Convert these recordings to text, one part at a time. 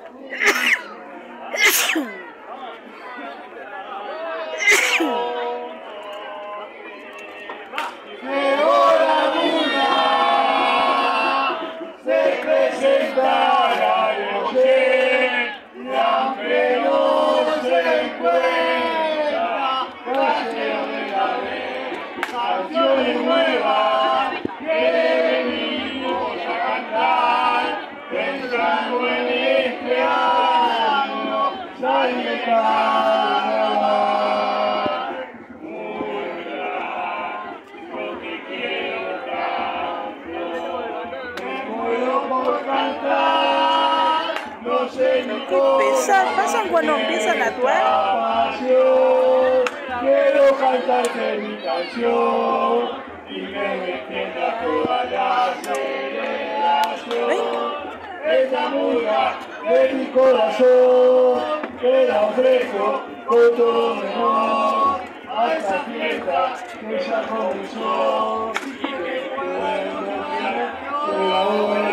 ¿Pasan cuando empiezan a actuar? Quiero cantarte mi canción y que me entienda toda la celebración. Esta murga de mi corazón te la ofrezco con todo mi amor a esta fiesta que ya comenzó y que puedo que la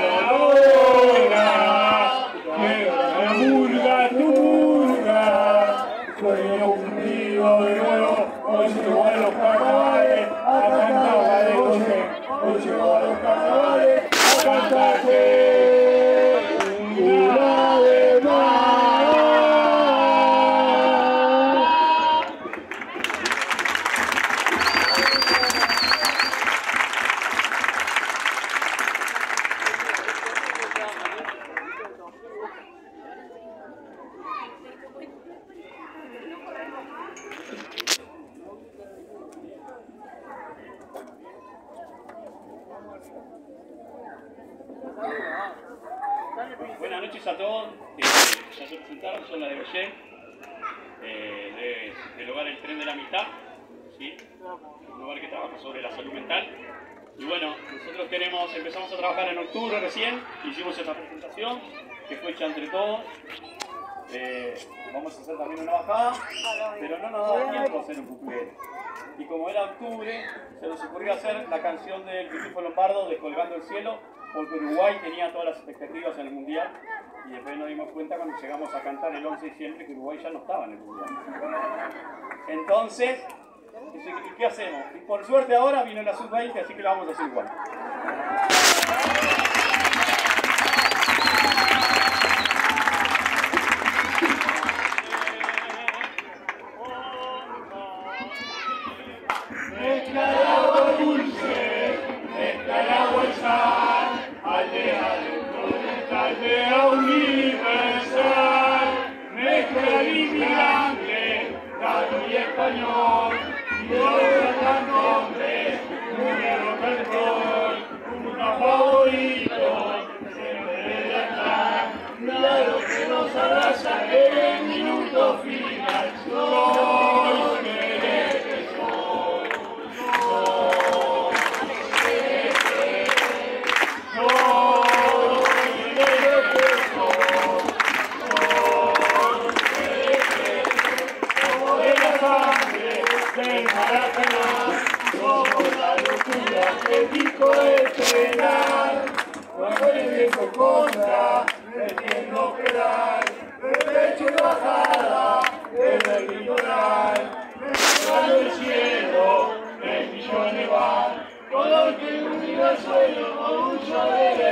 murga, tu murga, sueño contigo de nuevo, hoy llegó a los carnavales, a cantar de noche, hoy llegó a los carnavales, a cantarte una vez más. Buenas noches a todos, ya se presentaron, son la de Bellén, del hogar El Tren de la Amistad, ¿sí? Un hogar que trabaja sobre la salud mental. Y bueno, nosotros empezamos a trabajar en octubre recién, hicimos esta presentación que fue hecha entre todos. Vamos a hacer también una bajada, pero no nos da tiempo hacer un cuplé. Y como era octubre, se nos ocurrió hacer la canción del Pitufo Lombardo, Descolgando el Cielo, porque Uruguay tenía todas las expectativas en el Mundial, y después nos dimos cuenta cuando llegamos a cantar el 11 de diciembre que Uruguay ya no estaba en el Mundial. Entonces, ¿qué hacemos? Y por suerte ahora vino la sub-20, así que la vamos a hacer igual. Mezcla el agua dulce, mezcla el agua y sal, aldea dentro de esta aldea universal. Mezcla el inmigrante, gato y español, y otros nombres, un rock and roll, unos favoritos, siempre debe estar. Claro que nos abraza en el minuto final. Soy quererte, del Maracaná, somos la locura que dijo el penal. Cuando el viento contra, metiendo pedal, de pecho y bajada, desde el litoral, mezclando el cielo, 3 millones van, con lo que ilumina el sueño, orgullo de